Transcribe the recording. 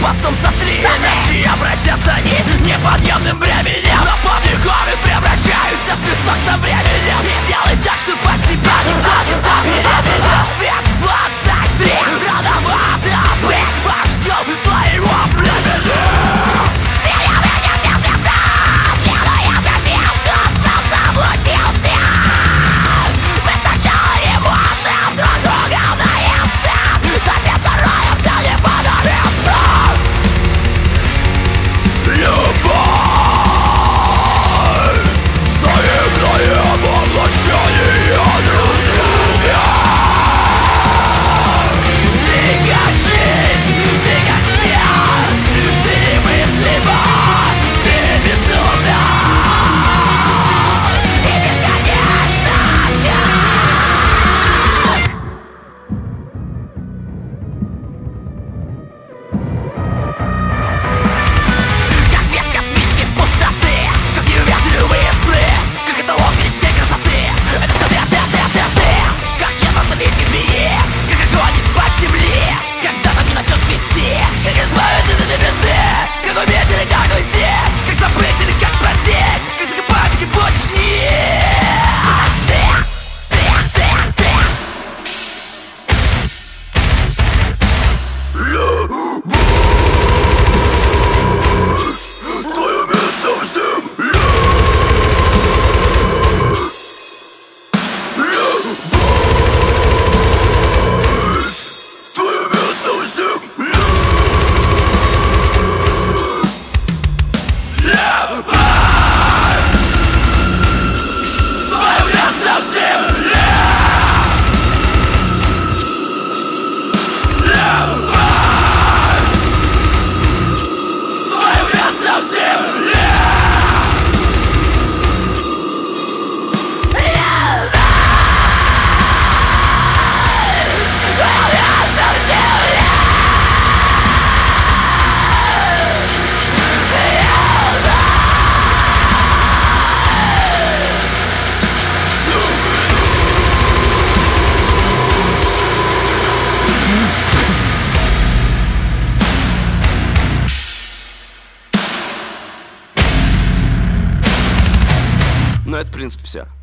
потом сотри, иначе обратятся они неподъемным бременем. Но помни, горы превращаются в песок со временем. Сделай так, что под тебя никто не забеременел. Ведь 23 рановато быть вождем своего племени. Ты не выйдешь из леса, следуя за тем, кто сам заблудился. Мы сначала не можем друг друга наесться, затем второе все не понравится. Любовь, заиграем воплощение друг друга. Ты как жизнь, ты как смерть, ты немыслима, ты безумна и бесконечно. Как без космической пустоты, как неуверенные сны, как это огненной красоты. Это все ты. Как я на советской змеи, как огонь из-под земли. Когда-то не начнет вести, как избавиться от небесны. Как уметь или как уйти, как забыть или как простить, как закопать, как больше твое место в земле. Любовь, твое место в земле. Любовь, твое место в земле. Любовь, твое место в земле. Ну это в принципе все.